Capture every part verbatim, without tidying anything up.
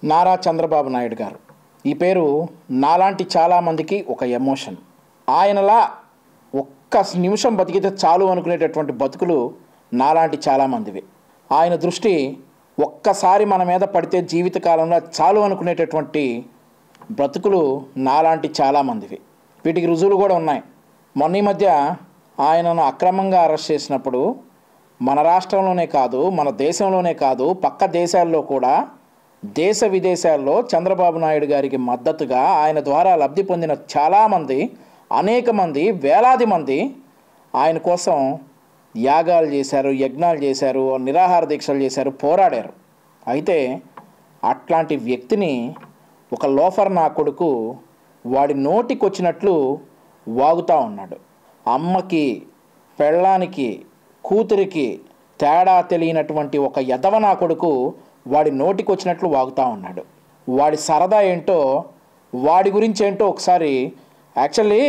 నారా చంద్రబాబు నాయుడు గారు. ఈ పేరు నాలాంటి చాలామందికి ఒక ఎమోషన్. ఆయనలా ఒక్క నిమిషం బతికితే చాలు అనుకునేటటువంటి బతుకులు నాలాంటి చాలామందివి. ఆయన దృష్టి ఒక్కసారి మన మీద పడితే జీవితకాలంలో చాలు అనుకునేటటువంటి బ్రతుకులు నాలాంటి చాలామందివి. వీటికి రుజువులు కూడా ఉన్నాయి. మొన్న ఈ మధ్య ఆయనను అక్రమంగా అరెస్ట్ చేసినప్పుడు మన రాష్ట్రంలోనే కాదు, మన దేశంలోనే కాదు, పక్క దేశాల్లో కూడా, దేశ విదేశాల్లో చంద్రబాబు నాయుడు గారికి మద్దతుగా ఆయన ద్వారా లబ్ధి పొందిన చాలామంది, అనేక మంది, వేలాది మంది ఆయన కోసం యాగాలు చేశారు, యజ్ఞాలు చేశారు, నిరాహార దీక్షలు చేశారు, పోరాడారు. అయితే అట్లాంటి వ్యక్తిని ఒక లోఫర్ నా కొడుకు వాడి నోటికి వచ్చినట్లు వాగుతూ ఉన్నాడు. అమ్మకి, పెళ్ళానికి, కూతురికి తేడా తెలియనటువంటి ఒక యదవ నా కొడుకు వాడి నోటికి వచ్చినట్లు వాగుతూ ఉన్నాడు. వాడి సరదా ఏంటో, వాడి గురించి ఏంటో ఒకసారి. యాక్చువల్లీ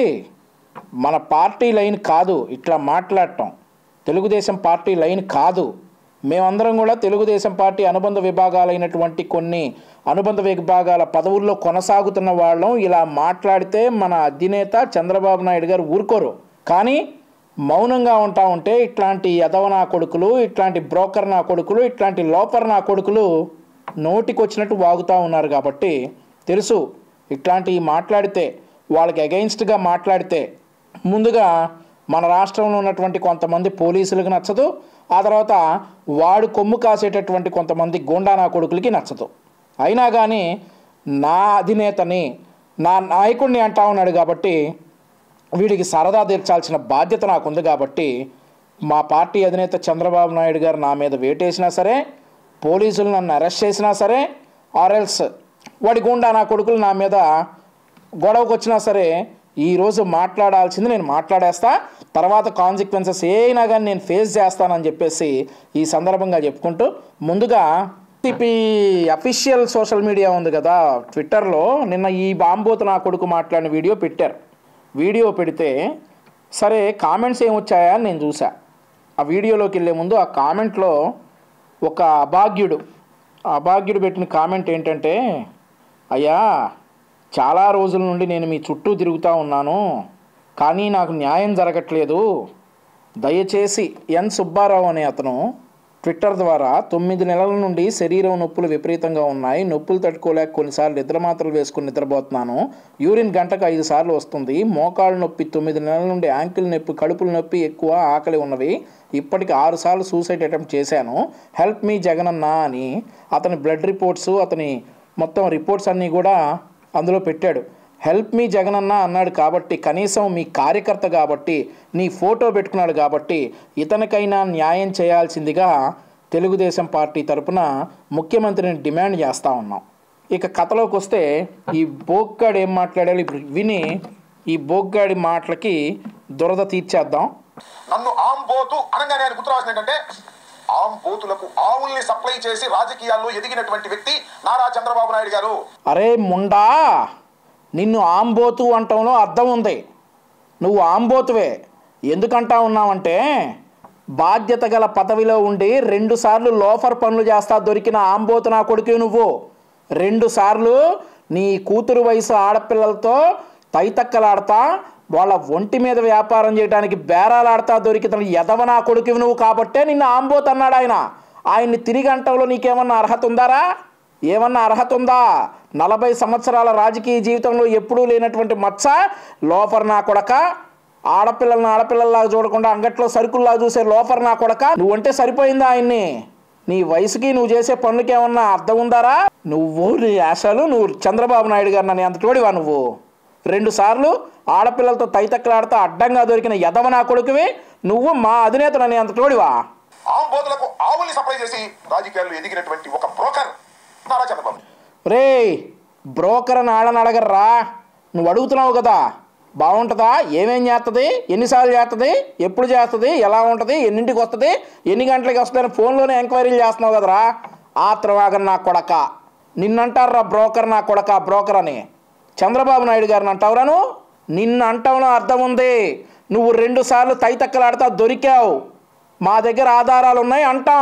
మన పార్టీ లైన్ కాదు ఇట్లా మాట్లాడటం, తెలుగుదేశం పార్టీ లైన్ కాదు. మేమందరం కూడా తెలుగుదేశం పార్టీ అనుబంధ విభాగాలైనటువంటి కొన్ని అనుబంధ విభాగాల పదవుల్లో కొనసాగుతున్న వాళ్ళం. ఇలా మాట్లాడితే మన అధినేత చంద్రబాబు నాయుడు గారు ఊరుకోరు. కానీ మౌనంగా ఉంటా ఉంటే ఇట్లాంటి యదవ నా కొడుకులు, ఇట్లాంటి బ్రోకర్ నా కొడుకులు, ఇట్లాంటి లోపర్ నా కొడుకులు నోటికి వచ్చినట్టు వాగుతూ ఉన్నారు. కాబట్టి తెలుసు ఇట్లాంటివి మాట్లాడితే, వాళ్ళకి అగెయిన్స్ట్గా మాట్లాడితే ముందుగా మన రాష్ట్రంలో ఉన్నటువంటి కొంతమంది పోలీసులకు నచ్చదు, ఆ తర్వాత వాడు కొమ్ము కాసేటటువంటి కొంతమంది గూండా నా కొడుకులకి నచ్చదు. అయినా కానీ నా అధినేతని, నా నాయకుడిని అంటా ఉన్నాడు కాబట్టి వీడికి సరదా తీర్చాల్సిన బాధ్యత నాకుంది. కాబట్టి మా పార్టీ అధినేత చంద్రబాబు నాయుడు గారు నా మీద వేటేసినా సరే, పోలీసులు నన్ను అరెస్ట్ చేసినా సరే, ఆర్ఎల్స్ వాడి గుండా నా కొడుకులు నా మీద గొడవకు వచ్చినా సరే, ఈరోజు మాట్లాడాల్సింది నేను మాట్లాడేస్తా, తర్వాత కాన్సిక్వెన్సెస్ ఏమైనా కానీ నేను ఫేస్ చేస్తానని చెప్పేసి ఈ సందర్భంగా చెప్పుకుంటూ, ముందుగా టీపీ అఫీషియల్ సోషల్ మీడియా ఉంది కదా, ట్విట్టర్లో నిన్న ఈ బాంబోతు నా కొడుకు మాట్లాడిన వీడియో పెట్టారు. వీడియో పెడితే సరే కామెంట్స్ ఏమొచ్చాయా అని నేను చూసా. ఆ వీడియోలోకి వెళ్ళే ముందు ఆ కామెంట్లో ఒక అభాగ్యుడు అభాగ్యుడు పెట్టిన కామెంట్ ఏంటంటే, అయ్యా చాలా రోజుల నుండి నేను మీ చుట్టూ తిరుగుతూ ఉన్నాను, కానీ నాకు న్యాయం జరగట్లేదు. దయచేసి ఎన్ సుబ్బారావు అనే అతను ట్విట్టర్ ద్వారా తొమ్మిది నెలల నుండి శరీరం నొప్పులు విపరీతంగా ఉన్నాయి, నొప్పులు తట్టుకోలేక కొన్నిసార్లు నిద్ర మాత్రలు వేసుకుని నిద్రపోతున్నాను, యూరిన్ గంటకు ఐదు సార్లు వస్తుంది, మోకాళ్ళ నొప్పి తొమ్మిది నెలల నుండి, యాంకిల్ నొప్పి, కడుపుల నొప్పి ఎక్కువ, ఆకలి ఉన్నవి, ఇప్పటికి ఆరు సార్లు సూసైడ్ అటెంప్ట్ చేశాను, హెల్ప్ మీ జగనన్న అని అతని బ్లడ్ రిపోర్ట్స్, అతని మొత్తం రిపోర్ట్స్ అన్నీ కూడా అందులో పెట్టాడు. హెల్ప్ మీ జగనన్న అన్నాడు కాబట్టి, కనీసం మీ కార్యకర్త కాబట్టి, నీ ఫోటో పెట్టుకున్నాడు కాబట్టి ఇతనికైనా న్యాయం చేయాల్సిందిగా తెలుగుదేశం పార్టీ తరపున ముఖ్యమంత్రిని డిమాండ్ చేస్తూ ఉన్నాం. ఇక కథలోకి వస్తే, ఈ బోగ్గాడు ఏం మాట్లాడాలి ఇప్పుడు విని ఈ బోగ్గాడి మాటలకి దురద తీర్చేద్దాం. నన్ను ఆంబోతు అనగానే ఆయన గుర్తు రావాల్సింది ఏంటంటే, ఆంబోతులకు ఆవుల్ని సప్లై చేసి రాజకీయాల్లో ఎదిగినటువంటి వ్యక్తి నారా చంద్రబాబు నాయుడు గారు. అరే ముండా, నిన్ను ఆంబోతు అంటంలో అర్థం ఉంది. నువ్వు ఆంబోతువే. ఎందుకంటా ఉన్నావంటే, బాధ్యత గల పదవిలో ఉండి రెండుసార్లు లోఫర్ పనులు చేస్తా దొరికిన ఆంబోతు నా కొడుకు నువ్వు. రెండు సార్లు నీ కూతురు వయసు ఆడపిల్లలతో తైతక్కలాడతా, వాళ్ళ ఒంటి మీద వ్యాపారం చేయడానికి బేరాలాడతా దొరికిన ఎదవ నా కొడుకు నువ్వు. కాబట్టే నిన్ను ఆంబోతు అన్నాడు ఆయన. ఆయన్ని తిరిగి అంటంలో నీకేమన్నా అర్హత ఉందారా? ఏమన్నా అర్హత ఉందా? నలభై సంవత్సరాల రాజకీయ జీవితంలో ఎప్పుడూ లేనటువంటి మచ్చ, లోఫర్ నా కొడక, ఆడపిల్లలను ఆడపిల్లల్లాగా చూడకుండా అంగట్లో సరుకుల్లా చూసే లోఫర్ నా కొడక, నువ్వంటే సరిపోయిందా ఆయన్ని? నీ వయసుకి నువ్వు చేసే పనులకి ఏమన్నా అర్థం ఉందారా? నువ్వు నీ ఆశలు, నువ్వు చంద్రబాబు నాయుడు గారు నన్ను ఎంత తోడివా నువ్వు? రెండు సార్లు ఆడపిల్లలతో తైతక్కలాడుతూ అడ్డంగా దొరికిన యదవ నా కొడుకువి నువ్వు, మా అధినేత నన్ను ఎంత తోడివా? ఆంబోతులకు ఆవుల్ని సప్లై చేసి రాజకీయాల్లో ఎదిగినటువంటి ఒక బ్రోకర్ నారా చంద్రబాబు. రే బ్రోకర్ అని ఆడని అడగర్రా, నువ్వు అడుగుతున్నావు కదా, బాగుంటుందా, ఏమేం చేస్తుంది, ఎన్నిసార్లు చేస్తుంది, ఎప్పుడు చేస్తుంది, ఎలా ఉంటుంది, ఎన్నింటికి వస్తుంది, ఎన్ని గంటలకి వస్తుందని ఫోన్లోనే ఎంక్వైరీలు చేస్తున్నావు కదరా. ఆత్రవాగన్ నా కొడక, నిన్నంటారా బ్రోకర్ నా కొడక, బ్రోకర్ అని. చంద్రబాబు నాయుడు గారిని అంటావురా నువ్వు? నిన్ను అంటంలో అర్థం ఉంది. నువ్వు రెండు సార్లు తైతక్కలాడుతా దొరికావు, మా దగ్గర ఆధారాలు ఉన్నాయి అంటాం.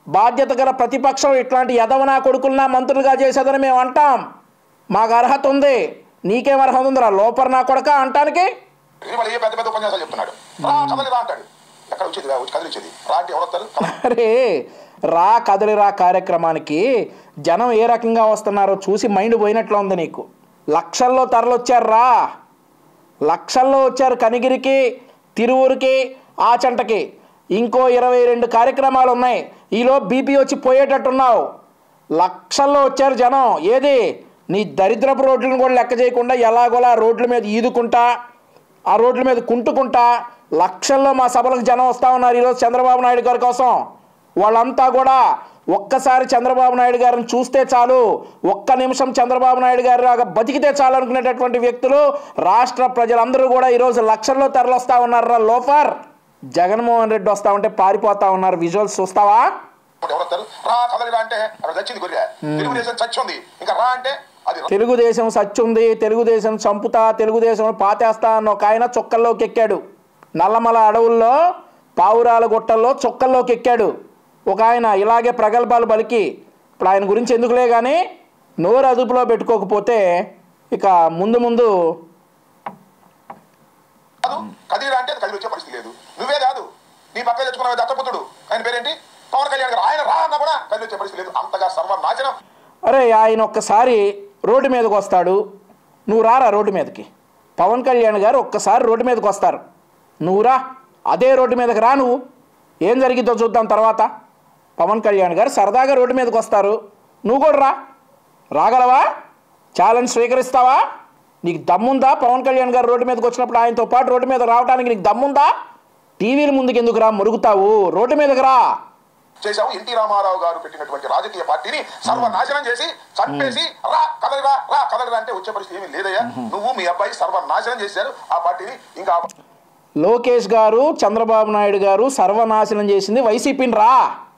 బాధ్యత గల ప్రతిపక్షం ఇట్లాంటి యదవనా కొడుకులనా మంత్రులుగా చేసేదని మేము అంటాం. మాకు అర్హత ఉంది. నీకేం అర్హత ఉందిరా లోపర్ నా కొడక అంటానికి? పెద్ద పెద్ద ఉపన్యాసాలు చెప్తున్నాడు. అంటాడు ఎక్కడ వచ్చేది కదిలిచ్చేది రా అంటే ఎవరు? అరే రా కదలి రా కార్యక్రమానికి జనం ఏ రకంగా వస్తున్నారో చూసి మైండ్ పోయినట్లు ఉంది నీకు. లక్షల్లో తరలొచ్చారు రా, లక్షల్లో వచ్చారు కనిగిరికి, తిరువురికి, ఆచంటకి. ఇంకో ఇరవై రెండు కార్యక్రమాలు ఉన్నాయి. ఈలో బీపీ వచ్చి పోయేటట్టున్నావు. లక్షల్లో వచ్చారు జనం. ఏది నీ దరిద్రపు రోడ్లను కూడా లెక్క చేయకుండా ఎలాగోలా రోడ్ల మీద ఈదుకుంటా, ఆ రోడ్ల మీద కుంటుకుంటా లక్షల్లో మా సభలకు జనం వస్తూ ఉన్నారు ఈరోజు చంద్రబాబు నాయుడు గారి కోసం. వాళ్ళంతా కూడా ఒక్కసారి చంద్రబాబు నాయుడు గారిని చూస్తే చాలు, ఒక్క నిమిషం చంద్రబాబు నాయుడు గారి లాగా బతికితే చాలు అనుకునేటటువంటి వ్యక్తులు రాష్ట్ర ప్రజలందరూ కూడా ఈరోజు లక్షల్లో తరలిస్తూ ఉన్నారు. లోఫర్ జగన్మోహన్ రెడ్డి వస్తా ఉంటే పారిపోతా ఉన్నారు. విజువల్స్ చూస్తావా? తెలుగుదేశం సచ్చుంది, తెలుగుదేశం చంపుతా, తెలుగుదేశం పాతేస్తా అన్న ఒక ఆయన చొక్కల్లోకి ఎక్కాడు. నల్లమల అడవుల్లో పావురాల గుట్టల్లో చొక్కల్లోకి ఎక్కాడు ఒక ఆయన. ఇలాగే ప్రగల్భాలు పలికి ఇప్పుడు ఆయన గురించి ఎందుకులే కానీ నోరు అదుపులో పెట్టుకోకపోతే ఇక ముందు ముందు కదిలి అంటే కదిలి వచ్చే పరిస్థితి లేదు. నువ్వే కాదు నీ పక్కన తెచ్చుకున్న దత్తపుత్రుడు ఆయన పేరేంటి పవన్ కళ్యాణ్ గారు, ఆయన రా అన్నా కూడా కదిలి వచ్చే పరిస్థితి లేదు. అంతగా సర్వనాశనం. అరే ఆయన ఒక్కసారి రోడ్డు మీదకి వస్తాడు, నువ్వు రారా రోడ్డు మీదకి. పవన్ కళ్యాణ్ గారు ఒక్కసారి రోడ్డు మీదకి వస్తారు, నువ్వు రా. అదే రోడ్డు మీదకి రా, నువ్వు ఏం జరిగిద్దో చూద్దాం తర్వాత. పవన్ కళ్యాణ్ గారు సరదాగా రోడ్డు మీదకి వస్తారు, నువ్వు కూడా రా. రాగలవా? ఛాలెంజ్ స్వీకరిస్తావా? నీకు దమ్ముందా? పవన్ కళ్యాణ్ గారు రోడ్డు మీదకి వచ్చినప్పుడు ఆయనతో పాటు రోడ్డు మీద రావడానికి నీకు దమ్ముందా? టీవీల ముందుకు ఎందుకు రా మురుగుతావు? రోడ్డు మీదకి రా. చేశావు. ఎన్టీ రామారావు గారు పెట్టినటువంటి రాజకీయ పార్టీని సర్వనాశనం చేసి చంపేసి రా కదలిరా రా కదలిరా అంటే వచ్చే పరిస్థితి ఏమీ లేదయ్యా. నువ్వు మీ అబ్బాయి సర్వనాశనం చేశారు ఆ పార్టీని. ఇంకా లోకేష్ గారు, చంద్రబాబు నాయుడు గారు సర్వనాశనం చేసింది వైసీపీని రా.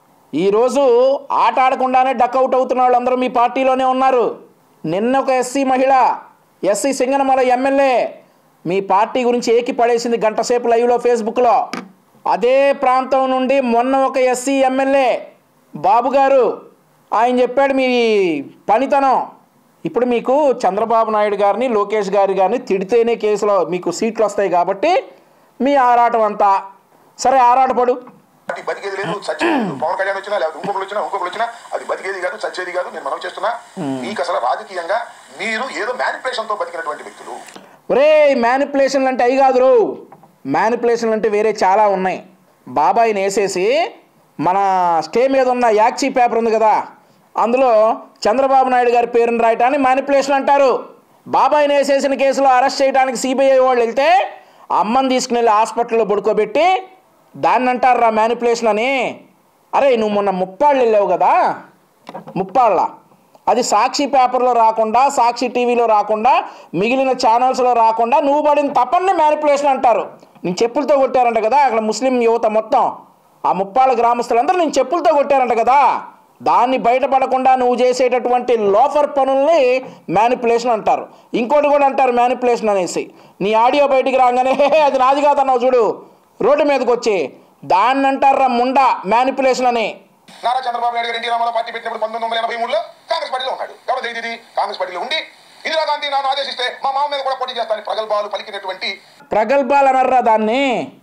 ఈరోజు ఆట ఆడకుండానే డక్అవుట్ అవుతున్న వాళ్ళందరూ మీ పార్టీలోనే ఉన్నారు. నిన్న ఒక ఎస్సీ మహిళ, ఎస్సీ సింగనమల ఎమ్మెల్యే మీ పార్టీ గురించి ఏకి పడేసింది గంట సేపు లైవ్లో ఫేస్బుక్లో. అదే ప్రాంతం నుండి మొన్న ఒక ఎస్సీ ఎమ్మెల్యే బాబు గారు ఆయన చెప్పాడు మీ పనితనం. ఇప్పుడు మీకు చంద్రబాబు నాయుడు గారిని, లోకేష్ గారి గారిని తిడితేనే కేసులో మీకు సీట్లు వస్తాయి కాబట్టి మీ ఆరాటం అంతా. సరే ఆరాటపడు. బతికేది లేదు, చచ్చేది. పవన్ కళ్యాణ్ వచ్చినా లేకపోతే ఇంకొకరు వచ్చినా ఇంకొకరు వచ్చినా అది బతికేది కాదు, చచ్చేది కాదు. నేను మనం చేస్తున్నా మీకు అసలు రాజకీయంగా మీరు ఏదో మ్యానిపులేషన్ తో బతికినటువంటి వ్యక్తులు. ఒరే మ్యానిపులేషన్లు అంటే అవి కాదు, మ్యానిపులేషన్లు అంటే వేరే చాలా ఉన్నాయి. బాబాయిని వేసేసి మన స్టే మీద ఉన్న యాక్సీ పేపర్ ఉంది కదా, అందులో చంద్రబాబు నాయుడు గారి పేరుని రాయటాన్ని మ్యానిపులేషన్ అంటారు. బాబాయిని వేసేసిన కేసులో అరెస్ట్ చేయడానికి సిబిఐ వాళ్ళు వెళ్తే అమ్మని తీసుకుని వెళ్ళి హాస్పిటల్లో పడుకోబెట్టి దాన్ని అంటారు రా మ్యానిపులేషన్ అని. అరే నువ్వు మొన్న ముప్పాళ్ళు వెళ్ళావు కదా, ముప్పాళ్ళ అది సాక్షి పేపర్లో రాకుండా, సాక్షి టీవీలో రాకుండా, మిగిలిన ఛానల్స్లో రాకుండా నువ్వు పడిన తప్పని మ్యానిపులేషన్ అంటారు. నేను చెప్పులతో కొట్టారంట కదా అక్కడ ముస్లిం యువత మొత్తం, ఆ ముప్పాళ్ళ గ్రామస్తులందరూ నేను చెప్పులతో కొట్టారంట కదా, దాన్ని బయటపడకుండా నువ్వు చేసేటటువంటి లోఫర్ పనుల్ని మ్యానిపులేషన్ అంటారు. ఇంకోటి కూడా అంటారు మ్యానిపులేషన్ అనేసి. నీ ఆడియో బయటికి రాగానే అది నాది కాదన్నావు చూడు రోడ్డు మీదకి వచ్చి, దాన్ని అంటారా ముండా మ్యానిపులేషన్ అని. నారా చంద్రబాబు నాయుడు గారు ఎన్టీ రామారావు పార్టీ పెట్టినప్పుడు పంతొమ్మిది వందల ఎనభై మూడులో కాంగ్రెస్ పార్టీలో ఉన్నాడు. కాబట్టి ఇది కాంగ్రెస్ పార్టీలో ఉండి ఇందిరాగాంధీ నన్ను ఆదేశిస్తే మా మామ మీద కూడా పోటీ చేస్తాను ప్రగల్భాలు పలికినటువంటి ప్రగల్భాలు అనర్రా దాన్ని.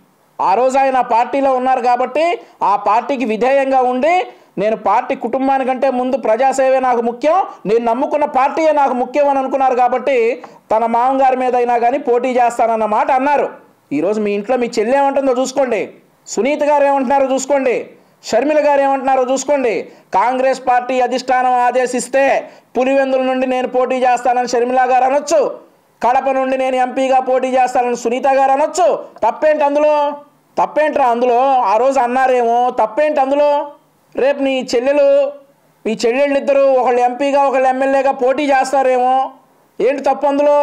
ఆ రోజు ఆయన పార్టీలో ఉన్నారు కాబట్టి ఆ పార్టీకి విధేయంగా ఉండి నేను పార్టీ కుటుంబానికంటే ముందు ప్రజాసేవే నాకు ముఖ్యం, నేను నమ్ముకున్న పార్టీయే నాకు ముఖ్యం అని అనుకున్నారు కాబట్టి తన మామగారి మీద అయినా కానీ పోటీ చేస్తానన్న మాట అన్నారు. ఈరోజు మీ ఇంట్లో మీ చెల్లి ఏమంటుందో చూసుకోండి, సునీత గారు ఏమంటున్నారో చూసుకోండి, షర్మిల గారు ఏమంటున్నారో చూసుకోండి. కాంగ్రెస్ పార్టీ అధిష్టానం ఆదేశిస్తే పులివెందుల నుండి నేను పోటీ చేస్తానని షర్మిల గారు అనొచ్చు, కడప నుండి నేను ఎంపీగా పోటీ చేస్తానని సునీత గారు అనొచ్చు. తప్పేంటి అందులో? తప్పేంట్రా అందులో? ఆ రోజు అన్నారేమో, తప్పేంటి అందులో? రేపు నీ చెల్లెలు మీ చెల్లెళ్ళిద్దరూ ఒకళ్ళు ఎంపీగా ఒకళ్ళు ఎమ్మెల్యేగా పోటీ చేస్తారేమో, ఏంటి తప్పు అందులో?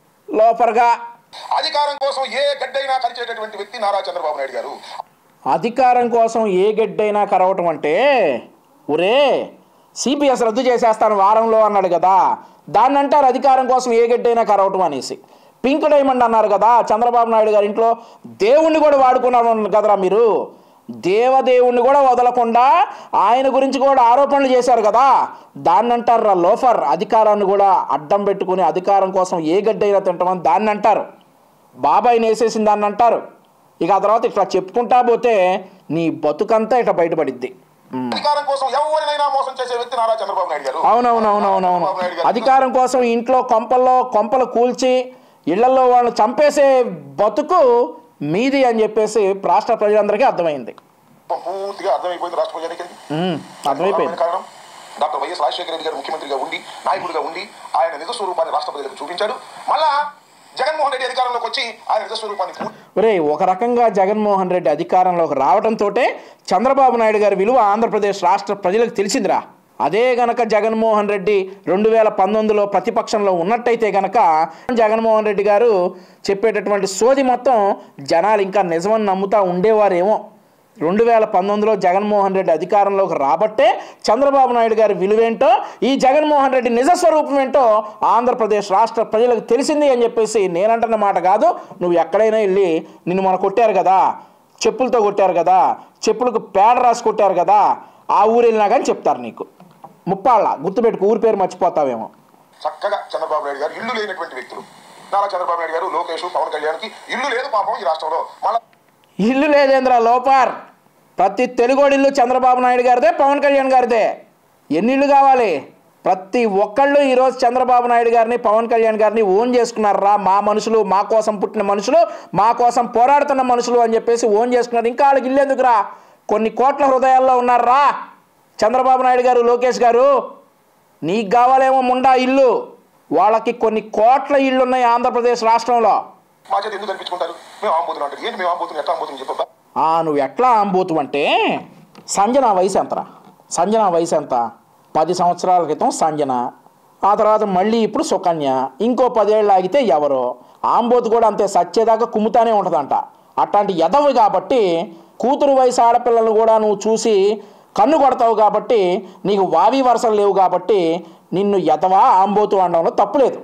లోపరగా అధికారం కోసం ఏ గడ్డైనా కలిచేటటువంటి వ్యక్తి నారా చంద్రబాబు నాయుడు గారు. అధికారం కోసం ఏ గడ్డైనా కరవటం అంటే ఒరే సిపిఎస్ రద్దు చేసేస్తాను వారంలో అన్నాడు కదా, దాన్ని అంటారు అధికారం కోసం ఏ గడ్డైనా కరవటం అనేసి. పింక్ డైమండ్ అన్నారు కదా చంద్రబాబు నాయుడు గారి ఇంట్లో, దేవుణ్ణి కూడా వాడుకున్నాను కదరా మీరు. దేవదేవుణ్ణి కూడా వదలకుండా ఆయన గురించి కూడా ఆరోపణలు చేశారు కదా, దాన్ని అంటారు లోఫర్. అధికారాన్ని కూడా అడ్డం పెట్టుకుని అధికారం కోసం ఏ గడ్డైనా తింటామని దాన్ని అంటారు. బాబాయిని వేసేసిన దాన్ని అంటారు. ఇక ఆ తర్వాత ఇట్లా చెప్పుకుంటా పోతే నీ బతుకంతా ఇట్లా బయటపడిద్ది. అధికారం కోసం ఎవరినైనా మోసం చేసే వ్యక్తి నారా చంద్రబాబు నాయుడు గారు. అవునవునవునవునవును. అధికారం కోసం ఇంట్లో కొంపల్లో కొంపలు కూల్చి ఇళ్లలో వాళ్ళని చంపేసే బతుకు మీది అని చెప్పేసి రాష్ట్ర ప్రజలందరికీ అర్థమైంది. పూర్తిగా అర్థమైపోయింది రాష్ట్ర ప్రజలకి. అర్థమైపోయింది. కారణం డాక్టర్ వైఎస్ రాజశేఖర రెడ్డి గారు ముఖ్యమంత్రిగా ఉండి నాయకుడిగా ఉండి ఆయన నిజ స్వరూపాన్ని రాష్ట్ర ప్రజలకు చూపించాడు. మళ్ళా జగన్మోహన్ రెడ్డి అధికారంలోకి వచ్చి ఆయన నిజ స్వరూపాన్ని ఒరే ఒక రకంగా జగన్మోహన్ రెడ్డి అధికారంలోకి రావడంతో చంద్రబాబు నాయుడు గారి విలువ ఆంధ్రప్రదేశ్ రాష్ట్ర ప్రజలకు తెలిసిందిరా. అదే గనక జగన్మోహన్ రెడ్డి రెండు వేల పంతొమ్మిదిలో ప్రతిపక్షంలో ఉన్నట్టయితే గనక జగన్మోహన్ రెడ్డి గారు చెప్పేటటువంటి సోది మొత్తం జనాలు ఇంకా నిజమని నమ్ముతా ఉండేవారేమో. రెండు వేల పంతొమ్మిదిలో జగన్మోహన్ రెడ్డి అధికారంలోకి రాబట్టే చంద్రబాబు నాయుడు గారి విలువేంటో, ఈ జగన్మోహన్ రెడ్డి నిజస్వరూపం ఏంటో ఆంధ్రప్రదేశ్ రాష్ట్ర ప్రజలకు తెలిసింది అని చెప్పేసి నేనంటున్న మాట కాదు. నువ్వు ఎక్కడైనా వెళ్ళి నిన్ను మన కొట్టారు కదా, చెప్పులతో కొట్టారు కదా, చెప్పులకు పేడ రాసి కొట్టారు కదా, ఆ ఊరు వెళ్ళినా కానీ చెప్తారు నీకు. ముప్పాళ్ళ గుర్తుపెట్టుకు, ఊరి పేరు మర్చిపోతావేమో. చక్కగా చంద్రబాబు నాయుడు గారు ఇల్లు లేనటువంటి వ్యక్తులు. నారా చంద్రబాబు నాయుడు గారు, లోకేష్, పవన్ కళ్యాణ్కి ఇల్లు లేదు పాపం ఈ రాష్ట్రంలో. మళ్ళీ ఇల్లు లేదేంద్ర లోపార్, ప్రతి తెలుగోడి ఇల్లు చంద్రబాబు నాయుడు గారిదే, పవన్ కళ్యాణ్ గారిదే. ఎన్ని ఇళ్ళు కావాలి? ప్రతి ఒక్కళ్ళు ఈరోజు చంద్రబాబు నాయుడు గారిని, పవన్ కళ్యాణ్ గారిని ఓన్ చేసుకున్నారా. మా మనుషులు, మా కోసం పుట్టిన మనుషులు, మా కోసం పోరాడుతున్న మనుషులు అని చెప్పేసి ఓన్ చేసుకున్నారు. ఇంకా వాళ్ళకి ఇల్లు ఎందుకురా? కొన్ని కోట్ల హృదయాల్లో ఉన్నారా చంద్రబాబు నాయుడు గారు, లోకేష్ గారు. నీకు కావాలేమో ముండా ఇల్లు, వాళ్ళకి కొన్ని కోట్ల ఇళ్ళు ఉన్నాయి ఆంధ్రప్రదేశ్ రాష్ట్రంలో. మా చేతి ఎందుకు కనిపించుకుంటారు? మేము ఆంబోతులు అంటారు. ఏంటి మేము ఆంబోతులు, ఎట్లా ఆంబోతులు చెప్పబ్బా? నువ్వు ఎట్లా ఆంబోతు అంటే, సంజన వయసు ఎంతరా? సంజన వయసు ఎంత? పది సంవత్సరాల క్రితం సంజన, ఆ తర్వాత మళ్ళీ ఇప్పుడు సుకన్య, ఇంకో పదేళ్ళు ఆగితే ఎవరో. ఆంబోతు కూడా అంతే, సచ్చేదాకా కుమ్ముతానే ఉంటుందంట. అట్లాంటి ఎదవి కాబట్టి కూతురు వయసు ఆడపిల్లలు కూడా నువ్వు చూసి కన్ను కొడతావు కాబట్టి, నీకు వావి వరసలు లేవు కాబట్టి నిన్ను ఎదవా ఆంబోతు అనడంలో తప్పులేదు.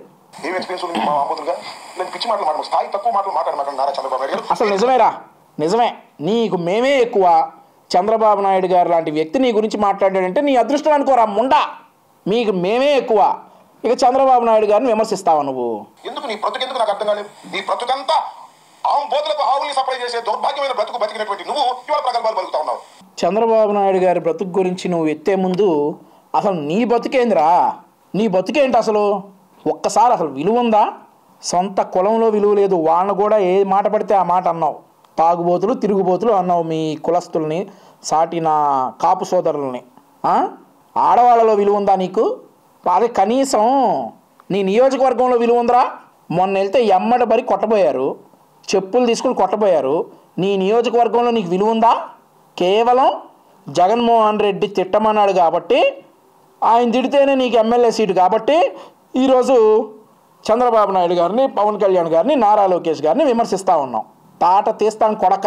అసలు నిజమేరా, నిజమే. నీకు మేమే ఎక్కువ. చంద్రబాబు నాయుడు గారు లాంటి వ్యక్తి నీ గురించి మాట్లాడాడంటే నీ అదృష్టం అనుకోరా ముండా. మీకు మేమే ఎక్కువ. ఇక చంద్రబాబు నాయుడు గారిని విమర్శిస్తావా నువ్వు? ఎందుకు నీ బ్రతుకు ఎందుకు నాకు అర్థం కాలేదు. నీ బ్రతుకంతా ఆంబోతులకు ఆవుల్ని సప్లై చేసే దౌర్భాగ్యమైన బ్రతుకు బతికినటువంటి నువ్వు ఇవాళ ప్రగల్భాలు పలుకుతా ఉన్నావు. చంద్రబాబు నాయుడు గారి బ్రతుకు గురించి నువ్వు ఎత్తే ముందు అసలు నీ బతుకేందిరా? నీ బతుకేంటి అసలు? ఒక్కసారి అసలు విలువ ఉందా? సొంత కులంలో విలువ లేదు, వాళ్ళని కూడా ఏ మాట పడితే ఆ మాట అన్నావు. తాగుబోతులు, తిరుగుబోతులు అన్నావు మీ కులస్తుల్ని, సాటి నా కాపు సోదరుల్ని. ఆడవాళ్ళలో విలువ ఉందా నీకు? అదే కనీసం నీ నియోజకవర్గంలో విలువ ఉందిరా? మొన్న వెళ్తే ఎమ్మట బరి కొట్టబోయారు, చెప్పులు తీసుకుని కొట్టబోయారు. నీ నియోజకవర్గంలో నీకు విలువ ఉందా? కేవలం జగన్మోహన్ రెడ్డి తిట్టమన్నాడు కాబట్టి, ఆయన తిడితేనే నీకు ఎమ్మెల్యే సీటు కాబట్టి ఈరోజు చంద్రబాబు నాయుడు గారిని, పవన్ కళ్యాణ్ గారిని, నారా లోకేష్ గారిని విమర్శిస్తూ ఉన్నాం. తాట తీస్తాం కొడక.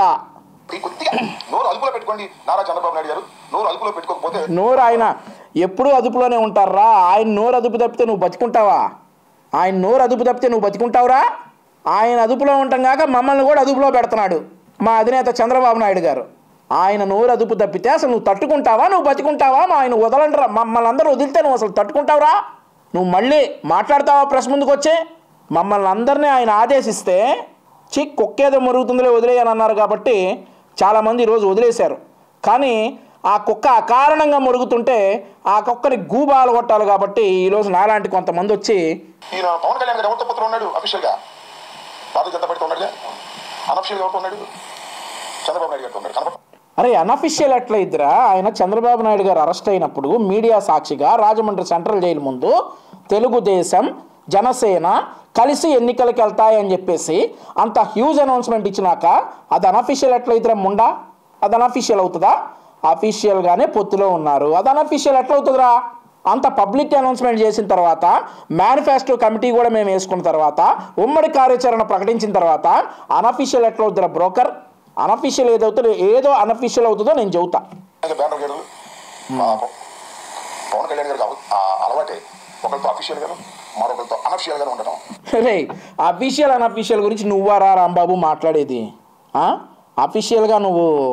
నోరు ఆయన ఎప్పుడూ అదుపులోనే ఉంటారా? ఆయన నోరు అదుపు తప్పితే నువ్వు బతుకుంటావా? ఆయన నోరు అదుపు తప్పితే నువ్వు బతుకుంటావురా? ఆయన అదుపులో ఉంటాం కాక మమ్మల్ని కూడా అదుపులో పెడుతున్నాడు మా అధినేత చంద్రబాబు నాయుడు గారు. ఆయన నోరు అదుపు తప్పితే అసలు నువ్వు తట్టుకుంటావా? నువ్వు బతుకుంటావా? ఆయన వదలంటారా? మమ్మల్ని అందరూ వదిలితే నువ్వు అసలు తట్టుకుంటావురా? నువ్వు మళ్ళీ మాట్లాడతావా ప్రెస్ ముందుకు వచ్చి? మమ్మల్ని అందరినీ ఆయన ఆదేశిస్తే చి కుక్కేదో మరుగుతుందిలే వదిలేయని అన్నారు కాబట్టి చాలామంది ఈరోజు వదిలేశారు. కానీ ఆ కుక్క అకారణంగా మరుగుతుంటే ఆ కుక్కని గూబాలు కొట్టాలి కాబట్టి ఈరోజు నాలాంటి కొంతమంది వచ్చి పవన్ కళ్యాణ్ గారు ఎవరితో పుత్రుడు ఉన్నాడు అఫీషియల్గా భారతీయ జనతా పార్టీ ఉన్నాడు, అనఫిషియల్గా ఎవరితో ఉన్నాడు? చంద్రబాబు నాయుడు గారితో ఉన్నాడు. అరే అనఫిషియల్ ఎట్లా ఇద్దరా? ఆయన చంద్రబాబు నాయుడు గారు అరెస్ట్ అయినప్పుడు మీడియా సాక్షిగా రాజమండ్రి సెంట్రల్ జైలు ముందు తెలుగుదేశం, జనసేన కలిసి ఎన్నికలకు వెళ్తాయని చెప్పేసి అంత హ్యూజ్ అనౌన్స్మెంట్ ఇచ్చినాక అది అనఫిషియల్ ఎట్లా ఇద్దరా ముండా? అది అనఫిషియల్ అవుతుందా? అఫీషియల్గానే పొత్తులో ఉన్నారు, అది అనఫిషియల్ ఎట్లా అవుతుందిరా? అంత పబ్లిక్ అనౌన్స్మెంట్ చేసిన తర్వాత, మేనిఫెస్టో కమిటీ కూడా మేము వేసుకున్న తర్వాత, ఉమ్మడి కార్యాచరణ ప్రకటించిన తర్వాత అనఫిషియల్ ఎట్లా అవుతుందా బ్రోకర్? అనఫిషియల్ ఏదవుతుందో ఏదో అనఫిషియల్ అవుతుందో నేను చెబుతా. పవన్ కళ్యాణ్ గారు అలవాటే ఒకరితో అఫీషియల్ గాను మరొకరితో అనఫిషియల్ గాను ఉండటం. రే అఫీషియల్ అనఫిషియల్ గురించి నువ్వారా రాంబాబు మాట్లాడేది? అఫీషియల్గా నువ్వు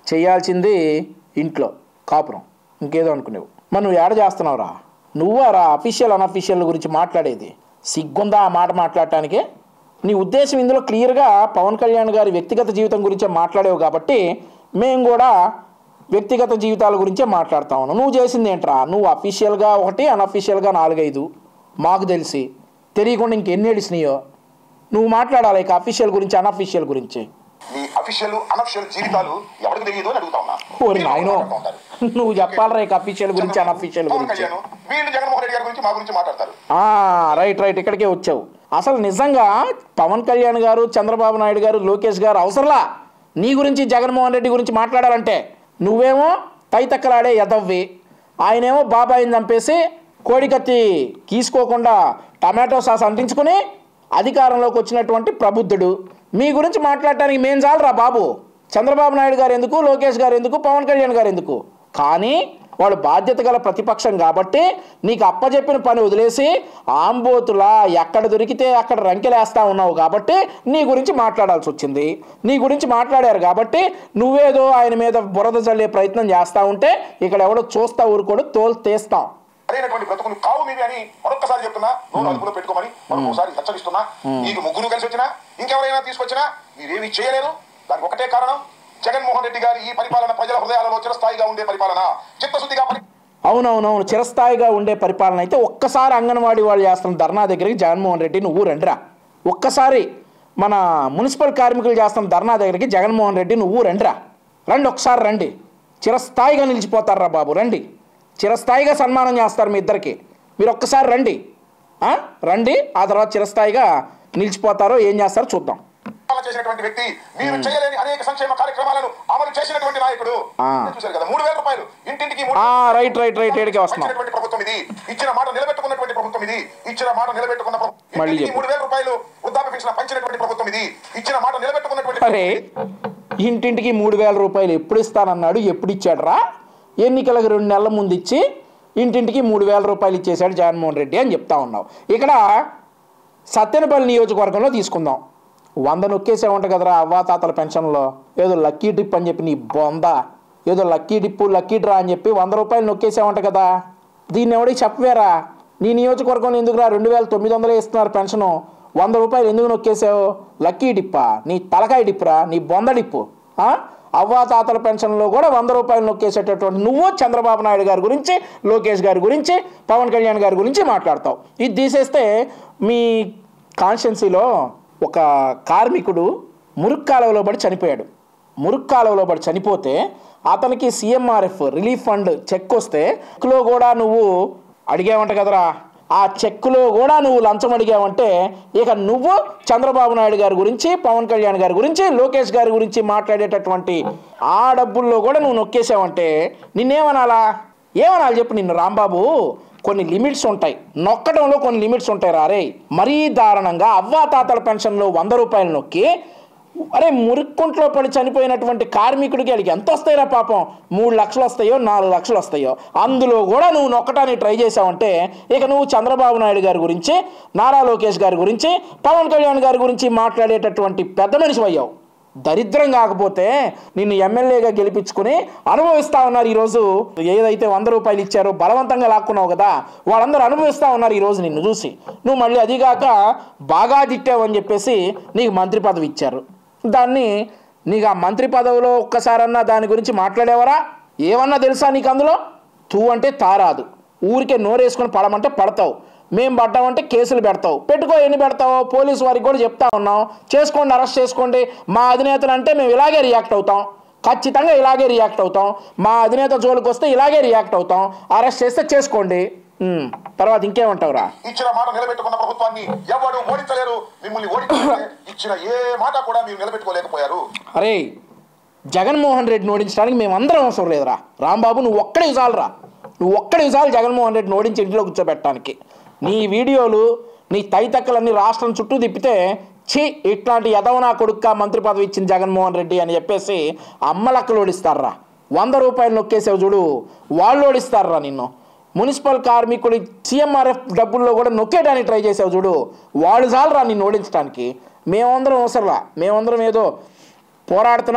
చేయాల్సింది ఇంట్లో కాపురం, ఇంకేదో అనుకునేవు. మరి నువ్వు ఏడ చేస్తున్నావురా? నువ్వారా అఫీషియల్ అన్అఫీషియల్ గురించి మాట్లాడేది? సిగ్గుందా ఆ మాట మాట్లాడటానికి? నీ ఉద్దేశం ఇందులో క్లియర్గా పవన్ కళ్యాణ్ గారి వ్యక్తిగత జీవితం గురించే మాట్లాడేవు కాబట్టి మేము కూడా వ్యక్తిగత జీవితాల గురించే మాట్లాడుతా ఉన్నాం. నువ్వు చేసింది ఏంట్రా? నువ్వు అఫీషియల్గా ఒకటి, అన్అఫీషియల్గా నాలుగైదు మాకు తెలిసి తెలియకుండా ఇంకెన్ని ఏడిసినాయో నువ్వు మాట్లాడాలి. ఇక అఫీషియల్ గురించి అన్అఫీషియల్ గురించి మీ అఫీషియల్ అనఫీషియల్ జీవితాలు ఎవరికి తెలియదు అని అడుగుతా ఉన్నా. ఓరి నాయనో, నువ్వు చెప్పాలరా ఇక అఫీషియల్ గురించి అన్అఫీషియల్ గురించి. వీళ్ళు జగన్మోహన్ రెడ్డి గారి గురించి మా గురించి మాట్లాడతారు. రైట్ రైట్ ఇక్కడికే వచ్చావు. అసలు నిజంగా పవన్ కళ్యాణ్ గారు, చంద్రబాబు నాయుడు గారు, లోకేష్ గారు అవసరంలా నీ గురించి జగన్మోహన్ రెడ్డి గురించి మాట్లాడాలంటే. నువ్వేమో తైతక్కలాడే ఎదవ్వి, ఆయనేమో బాబాయిని చంపేసి కోడికత్తి గీసుకోకుండా టమాటో సాస్ అంటించుకుని అధికారంలోకి వచ్చినటువంటి ప్రబుద్ధుడు. మీ గురించి మాట్లాడటానికి మేం చాలరా బాబు. చంద్రబాబు నాయుడు గారు ఎందుకు, లోకేష్ గారు ఎందుకు, పవన్ కళ్యాణ్ గారు ఎందుకు? కానీ వాడు బాధ్యత గల ప్రతిపక్షం కాబట్టి నీకు అప్పచెప్పిన పని వదిలేసి ఆంబోతులా ఎక్కడ దొరికితే అక్కడ రంకెలేస్తా ఉన్నావు కాబట్టి నీ గురించి మాట్లాడాల్సి వచ్చింది. నీ గురించి మాట్లాడారు కాబట్టి నువ్వేదో ఆయన మీద బురద చల్లే ప్రయత్నం చేస్తూ ఉంటే ఇక్కడ ఎవడో చూస్తా ఊరుకోడు, తోలు తీస్తాం. అదేనటువంటి బ్రతుకులు కావు మీవి అని మరొకసారి చెప్తున్నా, నోరు అదుపులో పెట్టుకోమని మరొకసారి హెచ్చరిస్తున్నా. నీకు ముగ్గురు కలిసి వచ్చినా ఇంకెవరైనా తీసుకొచ్చినా మీరేమి చేయలేరు. దానికి ఒకటే కారణం, జగన్మోహన్ రెడ్డి గారి ఈ పరిపాలన ప్రజల హృదయాలలో చిరస్థాయిగా ఉండే పరిపాలన, చిత్తశుద్ధిగా. అవునవునవును, చిరస్థాయిగా ఉండే పరిపాలన అయితే ఒక్కసారి అంగన్వాడీ వాళ్ళు చేస్తున్న ధర్నా దగ్గరికి జగన్మోహన్ రెడ్డి నువ్వు రండిరా. ఒక్కసారి మన మున్సిపల్ కార్మికులు చేస్తున్న ధర్నా దగ్గరికి జగన్మోహన్ రెడ్డి నువ్వు రండిరా. రండి, ఒకసారి రండి. చిరస్థాయిగా నిలిచిపోతారా బాబు, రండి. చిరస్థాయిగా సన్మానం చేస్తారు మీ ఇద్దరికి. మీరు ఒక్కసారి రండి రండి ఆ తర్వాత చిరస్థాయిగా నిలిచిపోతారో ఏం చేస్తారో చూద్దాం. చేసినటువంటి వ్యక్తి, మీరు చేయలేని అనేక సంక్షేమ కార్యక్రమాలను అమలు చేసినటువంటి నాయకుడు. చూశారు కదా, మూడు వేల రూపాయలు ఇంటింటికి రైట్ రైట్ రైట్ ఏడికి వస్తున్నాం. ప్రభుత్వం ఇది, ఇచ్చిన మాట నిలబెట్టుకున్నటువంటి ప్రభుత్వం ఇది, ఇచ్చిన మాట నిలబెట్టుకున్న మూడు వేల రూపాయలు వృద్ధాప్య పెన్షన్ పంచినటువంటి ప్రభుత్వం ఇది, ఇచ్చిన మాట నిలబెట్టుకున్నటువంటి. అరే, ఇంటింటికి మూడు వేల రూపాయలు ఎప్పుడు ఇస్తానన్నాడు, ఎప్పుడు ఇచ్చాడరా? ఎన్నికలకు రెండు నెలల ముందు ఇచ్చి ఇంటింటికి మూడు వేల రూపాయలు ఇచ్చేశాడు జగన్మోహన్ రెడ్డి అని చెప్తా ఉన్నావు. ఇక్కడ సత్తెనపల్లి నియోజకవర్గంలో తీసుకుందాం. వంద నొక్కేసావంట కదరా అవ్వాతాతల పెన్షన్లో. ఏదో లక్కీ డిప్ అని చెప్పి నీ బొంద, ఏదో లక్కీ డిప్పు లక్కీ డ్రా అని చెప్పి వంద రూపాయలు నొక్కేసావంట కదా. దీన్ని ఎవడికి చెప్పవేరా? నీ నియోజకవర్గంలో ఎందుకురా రెండు వేల తొమ్మిది వందలే ఇస్తున్నారు పెన్షను, వంద రూపాయలు ఎందుకు నొక్కేసావు? లక్కీ డిప్పా? నీ తలకాయ డిప్పురా, నీ బొంద డిప్పు. అవ్వాతాతల పెన్షన్లో కూడా వంద రూపాయలు నొక్కేసేటటువంటి నువ్వు చంద్రబాబు నాయుడు గారి గురించి, లోకేష్ గారి గురించి, పవన్ కళ్యాణ్ గారి గురించి మాట్లాడతావు. ఇది తీసేస్తే మీ కాన్స్టిట్యున్సీలో ఒక కార్మికుడు మురుక్ కాలువలో పడి చనిపోయాడు. మురుక్ కాలువలో పడి చనిపోతే అతనికి సీఎంఆర్ఎఫ్ రిలీఫ్ ఫండ్ చెక్ వస్తే చెక్లో కూడా నువ్వు అడిగావంట కదరా. ఆ చెక్కులో కూడా నువ్వు లంచం అడిగావంటే ఇక నువ్వు చంద్రబాబు నాయుడు గారి గురించి, పవన్ కళ్యాణ్ గారి గురించి, లోకేష్ గారి గురించి మాట్లాడేటటువంటి ఆ డబ్బుల్లో కూడా నువ్వు నొక్కేసావంటే నిన్నేమనాలా? ఏమనాలి చెప్పు నిన్ను? రాంబాబు, కొన్ని లిమిట్స్ ఉంటాయి, నొక్కడంలో కొన్ని లిమిట్స్ ఉంటాయి రారే. మరీ దారుణంగా అవ్వాతాతల పెన్షన్లో వంద రూపాయలు నొక్కి అరే మురుక్కుంట్లో పడి చనిపోయినటువంటి కార్మికుడికి అడిగి ఎంత వస్తాయిరా పాపం? మూడు లక్షలు వస్తాయో నాలుగు లక్షలు వస్తాయో, అందులో కూడా నువ్వు నొక్కటానికి ట్రై చేసావంటే ఇక నువ్వు చంద్రబాబు నాయుడు గారి గురించి, నారా లోకేష్ గారి గురించి, పవన్ కళ్యాణ్ గారి గురించి మాట్లాడేటటువంటి పెద్ద మనిషి అయ్యావు. దరిద్రం కాకపోతే నిన్ను ఎమ్మెల్యేగా గెలిపించుకుని అనుభవిస్తూ ఉన్నారు ఈరోజు. ఏదైతే వంద రూపాయలు ఇచ్చారో బలవంతంగా లాక్కున్నావు కదా, వాళ్ళందరూ అనుభవిస్తూ ఉన్నారు ఈరోజు నిన్ను చూసి. నువ్వు మళ్ళీ అదిగాక బాగా తిట్టావని చెప్పేసి నీకు మంత్రి పదవి ఇచ్చారు. దాన్ని నీకు ఆ మంత్రి పదవిలో ఒక్కసారన్నా దాని గురించి మాట్లాడేవరా? ఏమన్నా తెలుసా నీకు అందులో? తూ అంటే తారాదు, ఊరికే నోరేసుకొని పడమంటే పడతావు, మేము పడ్డామంటే కేసులు పెడతావు. పెట్టుకో, ఎన్ని పెడతావో పోలీసు వారికి కూడా చెప్తా ఉన్నాం, చేసుకోండి, అరెస్ట్ చేసుకోండి. మా అధినేతలు అంటే మేము ఇలాగే రియాక్ట్ అవుతాం, ఖచ్చితంగా ఇలాగే రియాక్ట్ అవుతాం. మా అధినేత జోలికి వస్తే ఇలాగే రియాక్ట్ అవుతాం, అరెస్ట్ చేస్తే చేసుకోండి. తర్వాత ఇంకేమంటావురా? ఇచ్చిన మాట నిలబెట్టుకున్న ప్రభుత్వాన్ని ఎవరు ఓడించలేరు. మిమ్మల్ని ఓడించారు, ఇచ్చిన ఏ మాట కూడా మీరు నిలబెట్టుకోలేకపోయారు. అరే, జగన్మోహన్ రెడ్డిని ఓడించడానికి మేమందరం అవసరం లేదురా రాంబాబు. నువ్వు ఒక్కడే చాలురా, నువ్వు ఒక్కడే చాలు జగన్మోహన్ రెడ్డిని ఓడించి ఇంట్లో కూర్చోబెట్టడానికి. నీ వీడియోలు, నీ తైతక్కలన్నీ రాష్ట్రం చుట్టూ తిప్పితే ఛీ ఇట్లాంటి యదవనా కొడుక్క మంత్రి పదవి ఇచ్చింది జగన్మోహన్ రెడ్డి అని చెప్పేసి అమ్మలక్కలు ఓడిస్తారా. వంద రూపాయలు నొక్కేసావు చూడు, వాళ్ళు ఓడిస్తారా నిన్ను. మున్సిపల్ కార్మికుడి సీఎంఆర్ఎఫ్ డబ్బుల్లో కూడా నొక్కేయడానికి ట్రై చేసావు చూడు, వాళ్ళు చాలరా నిన్ను ఓడించడానికి. మేమందరం అవసరంలా, మేమందరం ఏదో పోరాడుతున్నాం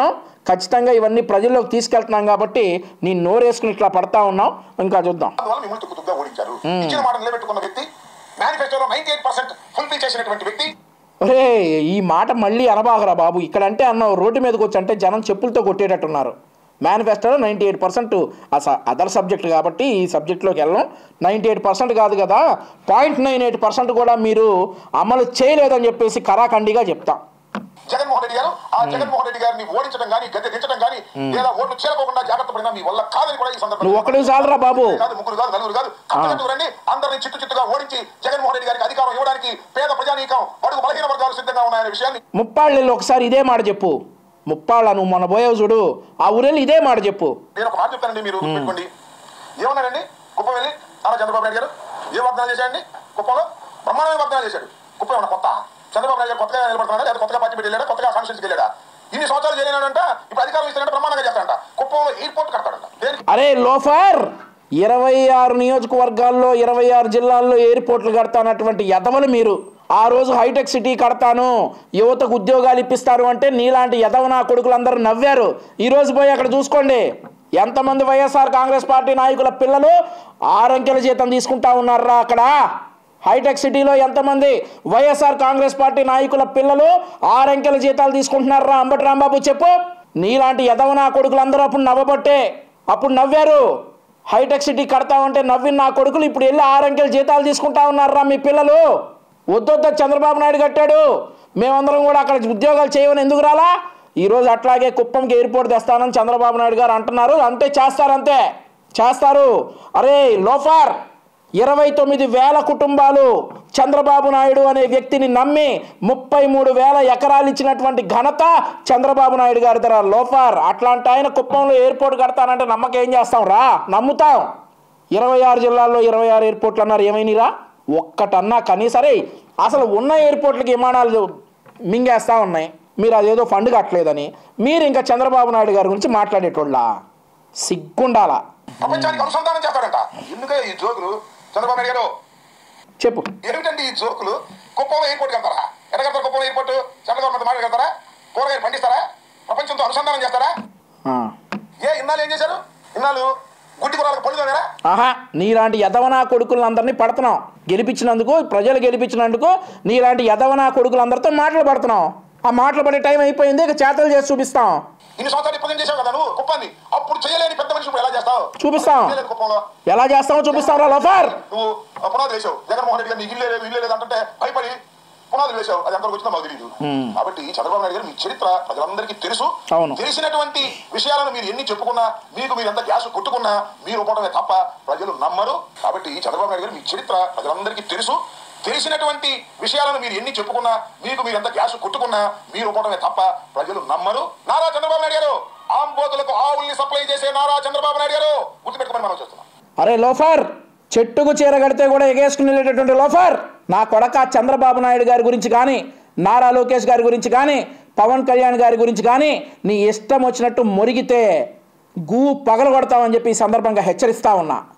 ఖచ్చితంగా ఇవన్నీ ప్రజల్లోకి తీసుకెళ్తున్నాం కాబట్టి నీ నోరేసుకుని ఇట్లా పడతా ఉన్నాం. ఇంకా చూద్దాం. అందువల్ల మిమ్మల్ని తుక్కుతుగ్గా ఓడించారు. ఇచ్చిన మాట నిలబెట్టుకున్న వ్యక్తి, మేనిఫెస్టోలో నైన్టీ ఎయిట్ పర్సెంట్ ఫుల్ఫిల్ చేసినటువంటి వ్యక్తి. ఒరే ఈ మాట మళ్ళీ అనబాగరా బాబు, ఇక్కడ అంటే అన్నావు, రోడ్డు మీదకి వచ్చి అంటే జనం చెప్పులతో కొట్టేటట్టున్నారు. మేనిఫెస్టోలో నైంటీ ఎయిట్ పర్సెంట్ అస అదర్ సబ్జెక్ట్ కాబట్టి ఈ సబ్జెక్ట్లోకి వెళ్ళాం. నైంటీ ఎయిట్ పర్సెంట్ కాదు కదా, పాయింట్ నైన్ ఎయిట్ పర్సెంట్ కూడా మీరు అమలు చేయలేదని చెప్పేసి కరాఖండిగా చెప్తాం. జగన్మోహన్ రెడ్డి గారు ఆ జగన్మోహన్ రెడ్డి గారిని ఓడించడం కానీ, గద్దె దించడం కానీ, లేదా ఓట్లు చేరకోకుండా జాగ్రత్త పడినా మీ వల్ల కాదని కూడా ఈ సందర్భంగా నువ్వు ఒక్కడు చాలరా బాబు, కాదు ముగ్గురు కాదు నలుగురు కాదు కట్టగట్టు రండి, అందరినీ చిత్తు చిత్తుగా ఓడించి జగన్మోహన్ రెడ్డి గారికి అధికారం ఇవ్వడానికి పేద ప్రజానీకం బడుగు బలహీన వర్గాలు సిద్ధంగా ఉన్నాయనే విషయాన్ని ముప్పాళ్ళు ఒకసారి ఇదే మాట చెప్పు. ముప్పాళ్ళ నువ్వు మొన్న పోయావు చూడు, ఆ ఊరెళ్ళి ఇదే మాట చెప్పు. నేను ఒక మాట చెప్తానండి, మీరు పెట్టుకోండి. ఏమన్నారండి కుప్పం వెళ్ళి నారా చంద్రబాబు నాయుడు గారు ఏ వాగ్దానం చేశాడండి? కుప్పంలో బ్రహ్మాండమైన వాగ్దానం చేశాడు. కుప్పం ఏమన్నా కొత్త? చంద్రబాబు నాయుడు గారు కొత్తగా నిలబడుతున్నాడా, లేదా కొత్తగా పార్టీ పెట్టి వెళ్ళాడా, కొత్తగా కాన్స్టిట్యూన్సీకి వెళ్ళాడా? ఇన్ని సంవత్సరాలు చేయలేనంట, ఇప్పుడు అధికారం ఇస్తానంటే బ్రహ్మాండంగా చేస్తాడంట. కుప్పంలో ఎయిర్పోర్ట్ కడతాడంట. అరే లోఫర్, ఇరవై ఆరు నియోజకవర్గాల్లో ఇరవై ఆరు జిల్లాల్లో ఎయిర్పోర్ట్లు కడతానటువంటి యదవలు మీరు. ఆ రోజు హైటెక్ సిటీ కడతాను, యువతకు ఉద్యోగాలు ఇప్పిస్తారు అంటే నీలాంటి యదవనా కొడుకులందరూ నవ్వారు. ఈరోజు పోయి అక్కడ చూసుకోండి, ఎంతమంది వైఎస్ఆర్ కాంగ్రెస్ పార్టీ నాయకుల పిల్లలు ఆరంకెల జీతం తీసుకుంటా ఉన్నారా అక్కడ. హైటెక్ సిటీలో ఎంతమంది వైఎస్ఆర్ కాంగ్రెస్ పార్టీ నాయకుల పిల్లలు ఆరంకెల జీతాలు తీసుకుంటున్నారా అంబటి రాంబాబు చెప్పు. నీలాంటి యదవనా కొడుకులందరూ అప్పుడు నవ్వబట్టే, అప్పుడు నవ్వారు. హైటెక్ సిటీ కడతామంటే నవ్విన నా కొడుకులు ఇప్పుడు వెళ్ళి ఆరంకెల జీతాలు తీసుకుంటా ఉన్నారా మీ పిల్లలు. వద్దొద్ద చంద్రబాబు నాయుడు కట్టాడు, మేమందరం కూడా అక్కడ ఉద్యోగాలు చేయమని ఎందుకు రాలా? ఈరోజు అట్లాగే కుప్పంకి ఎయిర్పోర్ట్ తెస్తానని చంద్రబాబు నాయుడు గారు అంటున్నారు. అంతే చేస్తారు, అంతే చేస్తారు. అరే లోఫర్, ఇరవై తొమ్మిది వేల కుటుంబాలు చంద్రబాబు నాయుడు అనే వ్యక్తిని నమ్మి ముప్పై మూడు వేల ఎకరాలు ఇచ్చినటువంటి ఘనత చంద్రబాబు నాయుడు గారి ధర. లోఫర్, అట్లాంటి ఆయన కుప్పంలో ఎయిర్పోర్ట్ కడతానంటే నమ్మకం ఏం చేస్తాం రా, నమ్ముతాం. ఇరవై ఆరు జిల్లాల్లో ఇరవై ఆరు ఎయిర్పోర్ట్లు అన్నారు, ఏమైనారా? ఒక్కటన్నా కనీసరే అసలు ఉన్న ఎయిర్పోర్ట్లకి విమానాలు మింగేస్తూ ఉన్నాయి. మీరు అదేదో ఫండ్ కట్టలేదని మీరు ఇంకా చంద్రబాబు నాయుడు గారి గురించి మాట్లాడేటోళ్ళ సిగ్గుండాలా. ప్రపంచానికి అనుసంధానం చేస్తారంట. ఎందుకే ఈ జోకులు చంద్రబాబు నాయుడు గారు? చెప్పు ఏమిటండి ఈ జోకులు? కుప్పంలో ఎయిర్పోర్ట్ వెళ్తారా? ఎక్కడ కడతారు కుప్పంలో ఎయిర్పోర్ట్? చంద్రబాబు నాయుడు మాట వెళ్తారా? కూరగాయలు పండిస్తారా? ప్రపంచంతో అనుసంధానం చేస్తారా? ఏ ఇన్నాళ్ళు ఏం చేశారు? ఇన్నాళ్ళు గుడ్డి కూరలకు పళ్ళు తోగారా? ఆహా, నీలాంటి యదవనా కొడుకులందరినీ పడుతున్నాం. గెలిపించినందుకు, ప్రజలు గెలిపించినందుకు నీలాంటి యదవనా కొడుకులందరితో మాటలు పడుతున్నాం. ఆ మాటలు పడే టైం అయిపోయింది, ఇక చేతలు చేసి చూపిస్తాం. ఇన్ని సంవత్సరాలు ఇప్పుడు చేసావు కదా నువ్వు కుప్పాన్ని, అప్పుడు చేయలేని పెద్ద మనిషి ఇప్పుడు ఎలా చేస్తావు? చూపిస్తాం. కుప్పంలో ఎలా చేస్తామో చూపిస్తాం రా లోఫర్. నువ్వు పునాదులు వేసావు, జగన్మోహన్ రెడ్డి గారు నీకు ఇల్లు లేదు ఇల్లు లేదు అంటే భయపడి పునాదులు వేసావు. అది ఎంతవరకు వచ్చిందో మాకు తెలియదు. కాబట్టి చంద్రబాబు నాయుడు గారు మీ చరిత్ర ప్రజలందరికీ తెలుసు. తెలిసినటువంటి విషయాలను మీరు ఎన్ని చెప్పుకున్నా, మీకు మీరు ఎంత గ్యాస్ కొట్టుకున్నా మీరు ఒప్పడమే తప్ప ప్రజలు నమ్మరు. కాబట్టి చంద్రబాబు నాయుడు గారు మీ చరిత్ర ప్రజలందరికీ తెలుసు. తెలిసినటువంటి విషయాలను మీరు ఎన్ని చెప్పుకున్నా, మీకు మీరు ఎంత గ్యాస్ కొట్టుకున్నా మీరు ఒప్పడమే తప్ప ప్రజలు నమ్మరు. నారా చంద్రబాబు నాయుడు గారు, ఆంబోతులకు ఆవుల్ని సప్లై చేసే నారా చంద్రబాబు నాయుడు గారు గుర్తుపెట్టుకుని మనం చేస్తున్నాం. అరే లోఫర్, చెట్టుకు చీర కడితే కూడా ఎగేసుకుని వెళ్ళేటటువంటి లోఫర్, నా కొడక చంద్రబాబు నాయుడు గారి గురించి కానీ, నారా లోకేష్ గారి గురించి కానీ, పవన్ కళ్యాణ్ గారి గురించి కానీ నీ ఇష్టం వచ్చినట్టు మొరిగితే గూ పగలగొడతామని చెప్పి ఈ సందర్భంగా హెచ్చరిస్తా ఉన్నా.